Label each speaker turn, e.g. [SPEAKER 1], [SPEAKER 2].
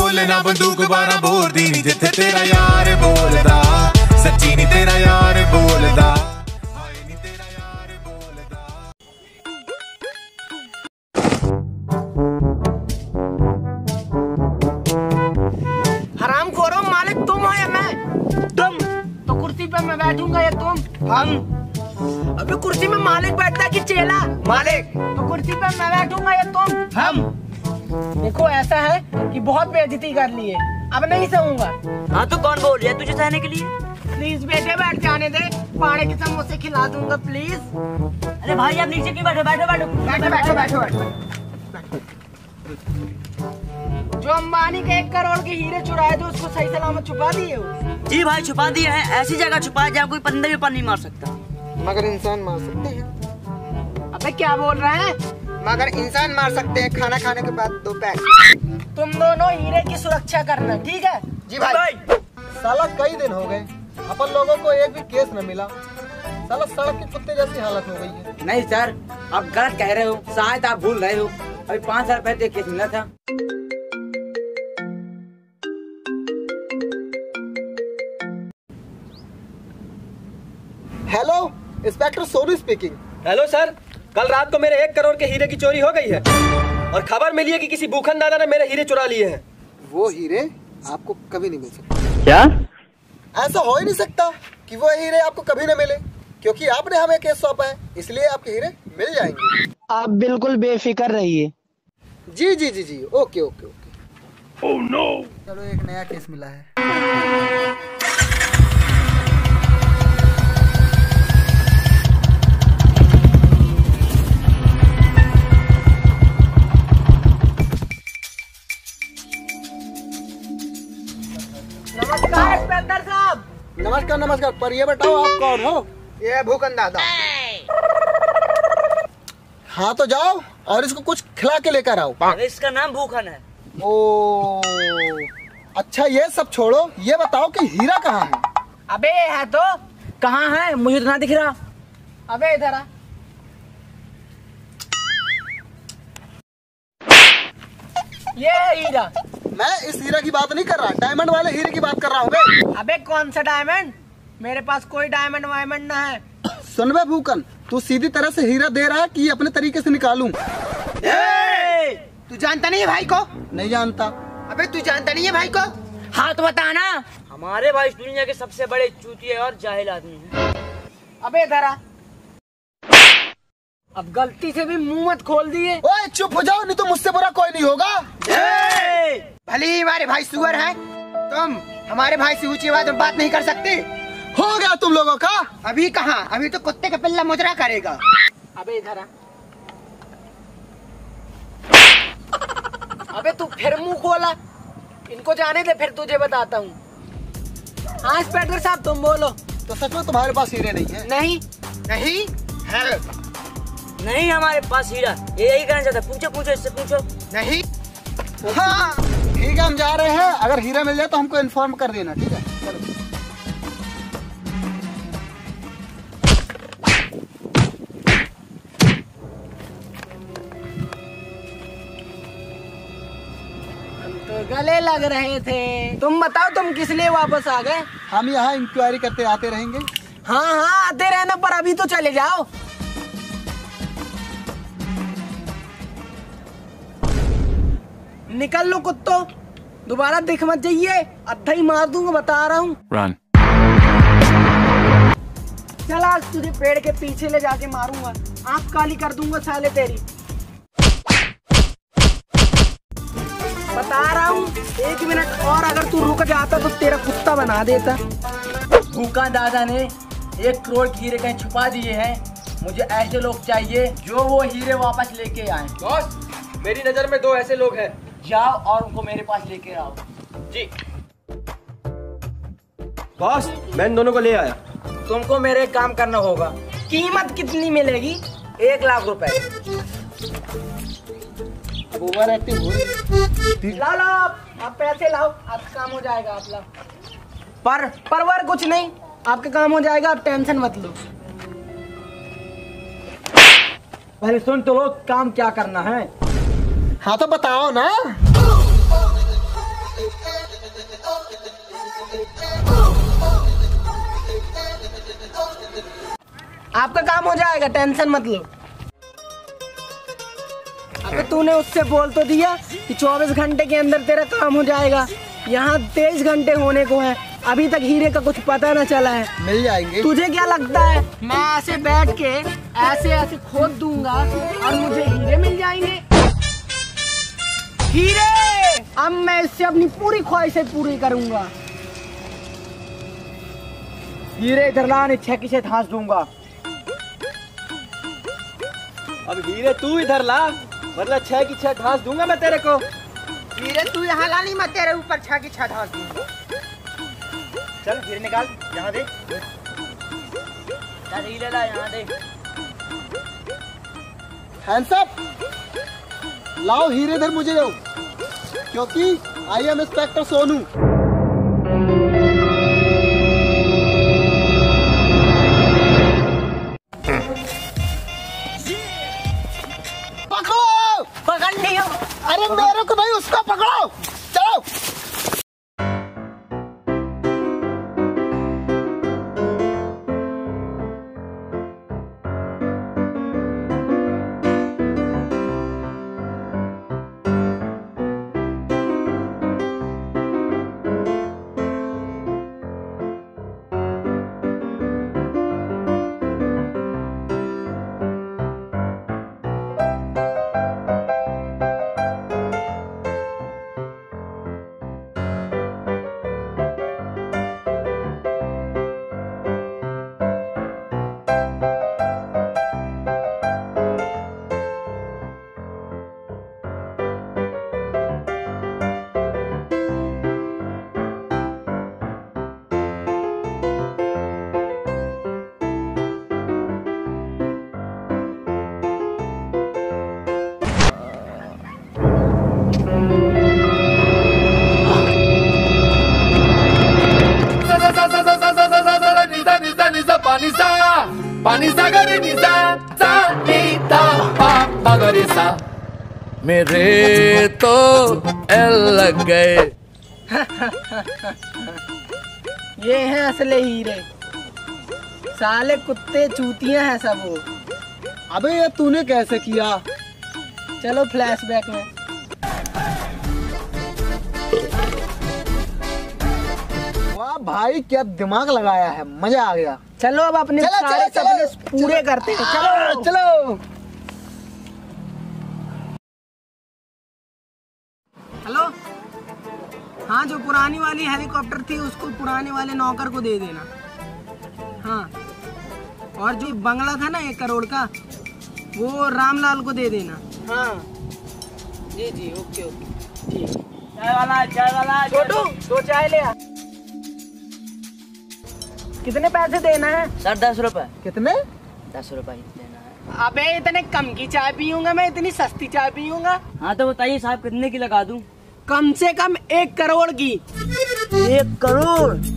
[SPEAKER 1] Full ना बंदूक 12 bore दी नी जिथे तेरा यार बोलदा सच्ची नी तेरा यार बोलदा हाय नी तेरा यार बोलदा।
[SPEAKER 2] हरामखोरों, मालिक तुम हो या मैं? तुम तो कुर्सी पे मैं बैठूंगा या तुम? हम। अबे कुर्सी में मालिक बैठता कि चेला? मालिक। तो कुर्सी पे मैं बैठूंगा या तुम? हम। देखो ऐसा है कि बहुत बेइज्जती कर ली है, अब नहीं सहूंगा।
[SPEAKER 3] हाँ तो कौन बोल रहा है तुझे सहने के लिए?
[SPEAKER 2] प्लीज बेटे बैठ जाने दे, पाड़े के समोसे खिला दूंगा प्लीज।
[SPEAKER 3] अरे भाई आप नीचे क्यों बैठो? बैठो बैठो
[SPEAKER 2] बैठो बैठो बैठो बैठो। जो अंबानी के 1 करोड़ के हीरे चुराए थे उसको सही सलामत छुपा दिए हो?
[SPEAKER 3] जी भाई छुपा दिए हैं, ऐसी जगह छुपा जहाँ कोई परिंदा भी पानी नहीं मार सकता।
[SPEAKER 4] मगर इंसान मार सकते हैं।
[SPEAKER 2] अबे क्या बोल रहे हैं?
[SPEAKER 4] मगर इंसान मार सकते हैं खाना खाने के बाद 2 पैक।
[SPEAKER 2] तुम दोनों हीरे की सुरक्षा करना, ठीक है?
[SPEAKER 4] जी भाई। साला कई दिन हो गए अपन लोगों को एक भी केस न मिला। साला सड़क के कुत्ते जैसी हालत हो गई है।
[SPEAKER 5] नहीं सर, आप गलत कह रहे हो, शायद आप भूल रहे हो। अभी 5 साल पहले केस मिला था।
[SPEAKER 4] Hello, inspector Sonu speaking.
[SPEAKER 6] Hello sir, कल रात को मेरे 1 करोड़ के हीरे की चोरी हो गई है और खबर मिली है कि किसी भूखन दादा ने मेरे हीरे चुरा लिए हैं।
[SPEAKER 4] वो हीरे आपको कभी नहीं मिल सकते।
[SPEAKER 5] क्या?
[SPEAKER 4] ऐसा हो ही नहीं सकता कि वो हीरे आपको कभी न मिले, क्योंकि आपने हमें केस सौंपा है, इसलिए आपके हीरे मिल जाएंगे।
[SPEAKER 2] आप बिल्कुल बेफिक्र रहिए।
[SPEAKER 4] जी जी जी जी, okay okay okay. Oh no. चलो एक नया केस मिला है।
[SPEAKER 2] नमस्कार इंस्पेक्टर साहब।
[SPEAKER 4] नमस्कार नमस्कार, पर ये बताओ आप कौन हो? ये भूखन दादा। हाँ तो जाओ और इसको कुछ खिला के लेकर आओ।
[SPEAKER 3] अरे इसका नाम भूखन है।
[SPEAKER 4] ओ अच्छा, ये सब छोड़ो, ये बताओ कि हीरा कहाँ है?
[SPEAKER 2] अबे है तो कहाँ है? मुझे तो ना दिख रहा। अबे इधर आ। ये है हीरा।
[SPEAKER 4] मैं इस हीरा की बात नहीं कर रहा, डायमंड वाले हीरे की बात कर रहा हूँ बे।
[SPEAKER 2] अबे कौन सा डायमंड? मेरे पास कोई डायमंड वायमंड ना है।
[SPEAKER 4] सुन बे भूखन, तू सीधी तरह से हीरा दे रहा है कि अपने तरीके से निकालूं?
[SPEAKER 2] तू जानता नहीं है भाई को?
[SPEAKER 4] नहीं जानता।
[SPEAKER 2] अबे तू जानता नहीं है भाई को? हाँ तो बता ना।
[SPEAKER 3] हमारे भाई दुनिया के सबसे बड़े चूतिए और जाहिल आदमी हैं।
[SPEAKER 2] अबे इधर आ। अब गलती से भी मुंह मत खोल दिए।
[SPEAKER 4] ओए चुप हो जाओ, नहीं तो मुझसे बुरा कोई नहीं होगा।
[SPEAKER 2] भले ही हमारे भाई सुअर हैं, तुम हमारे भाई से ऊंची आवाज में बात नहीं कर सकते।
[SPEAKER 4] हो गया तुम लोगों का।
[SPEAKER 2] अभी कहाँ, अभी तो कुत्ते का पिल्ला मुजरा करेगा। अबे इधर आ। अबे तू फिर मुंह खोला। इनको जाने दे, फिर तुझे बताता हूँ। हाँ इंस्पेक्टर साहब तुम बोलो।
[SPEAKER 4] तो सच में तुम्हारे पास हीरे नहीं है?
[SPEAKER 2] नहीं नहीं है।
[SPEAKER 3] नहीं हमारे पास हीरा, ये यही कहना चाहता। पूछो पूछो, इससे पूछो।
[SPEAKER 2] नहीं।
[SPEAKER 4] हाँ ठीक है, हम जा रहे हैं। अगर हीरा मिल जाए तो हमको इन्फॉर्म कर देना, ठीक है? चलो।
[SPEAKER 2] तो गले लग रहे थे। तुम बताओ तुम किस लिए वापस आ गए?
[SPEAKER 4] हम यहाँ इंक्वायरी करते आते रहेंगे।
[SPEAKER 2] हाँ हाँ आते रहना, पर अभी तो चले जाओ। निकल लो कुत्तो, दोबारा दिख मत जाइए, अद्धा ही मार दूंगा, बता रहा हूँ।
[SPEAKER 1] Run.
[SPEAKER 2] चल आज तुझे पेड़ के पीछे ले जाके मारूंगा, आँख काली कर दूंगा साले तेरी। बता रहा हूँ, 1 मिनट और अगर तू रुक जाता तो तेरा कुत्ता बना देता।
[SPEAKER 5] भूखन दादा ने 1 करोड़ के हीरे कहीं छुपा दिए हैं। मुझे ऐसे लोग चाहिए जो वो हीरे वापस लेके आए।
[SPEAKER 6] बॉस, मेरी नजर में 2 ऐसे लोग हैं।
[SPEAKER 5] जाओ और उनको मेरे पास लेके आओ।
[SPEAKER 6] जी बॉस, मैं इन दोनों को ले आया।
[SPEAKER 5] तुमको मेरे काम करना होगा।
[SPEAKER 2] कीमत कितनी मिलेगी?
[SPEAKER 5] 1 लाख रुपए।
[SPEAKER 4] अब ओवर एक्टिंग हो रही।
[SPEAKER 2] लाओ लाओ, आप पैसे लाओ, आपका काम हो जाएगा। आप लाओ। पर कुछ नहीं, आपका काम हो जाएगा, आप टेंशन मत लो।
[SPEAKER 5] पहले सुन तो लो, काम क्या करना है।
[SPEAKER 4] हाँ तो बताओ ना।
[SPEAKER 2] जाएगा, टेंशन मत लो। अबे तूने उससे बोल तो दिया कि 24 घंटे के अंदर तेरा काम हो जाएगा। यहाँ 23 घंटे होने को है, अभी तक हीरे का कुछ पता न चला है।
[SPEAKER 4] मिल जाएंगे।
[SPEAKER 2] तुझे क्या लगता है मैं ऐसे बैठ के ऐसे ऐसे खोद दूंगा और मुझे हीरे मिल जाएंगे? हीरे! अब मैं इससे अपनी पूरी ख्वाहिशें पूरी करूंगा।
[SPEAKER 5] हीरे इधर ला, नहीं 6 की 6 धांस दूंगा।
[SPEAKER 6] अब हीरे तू इधर ला, वरना 6 की 6 घास दूंगा मैं तेरे को।
[SPEAKER 2] हीरे तू यहाँ ला, नहीं मैं तेरे ऊपर 6 की 6 ढाल दूंगा।
[SPEAKER 5] चल हीरे निकाल, यहाँ दे।
[SPEAKER 3] चल हीरे ला, यहाँ दे।
[SPEAKER 4] हैंड्स अप, लाओ हीरे इधर मुझे दो, क्योंकि आई एम इंस्पेक्टर सोनू। पकड़ो!
[SPEAKER 2] पकड़ लियो।
[SPEAKER 4] अरे मेरे को नहीं, उसको पकड़ो। चलो।
[SPEAKER 7] मेरे तो एल लग गए।
[SPEAKER 2] ये हैं असले हीरे, साले कुत्ते चूतियां हैं सब वो।
[SPEAKER 4] अबे ये तूने कैसे किया?
[SPEAKER 2] चलो फ्लैशबैक में।
[SPEAKER 4] वाह भाई, क्या दिमाग लगाया है, मजा आ गया।
[SPEAKER 2] चलो अब अपने
[SPEAKER 4] चलो,
[SPEAKER 2] सारे
[SPEAKER 4] चलो,
[SPEAKER 2] सपने
[SPEAKER 4] चलो,
[SPEAKER 2] पूरे
[SPEAKER 4] चलो।
[SPEAKER 2] करते हैं। चलो
[SPEAKER 4] चलो।
[SPEAKER 2] हेलो, हाँ जो पुरानी वाली हेलीकॉप्टर थी उसको पुराने वाले नौकर को दे देना। हाँ, और जो बंगला था ना 1 करोड़ का, वो रामलाल को दे देना। हाँ जी जी, ओके ओके ठीक।
[SPEAKER 3] चाय वाला
[SPEAKER 2] छोटू 2 चाय ले आ। कितने पैसे देना है?
[SPEAKER 3] सर 10 रुपए।
[SPEAKER 4] कितने?
[SPEAKER 3] 10 रुपए ही देना है।
[SPEAKER 2] अबे इतने कम की चाय पीऊंगा मैं, इतनी सस्ती चाय पीऊंगा?
[SPEAKER 3] हाँ तो बताइए साहब कितने की लगा दूं?
[SPEAKER 2] कम से कम 1 करोड़ की।
[SPEAKER 3] 1 करोड़?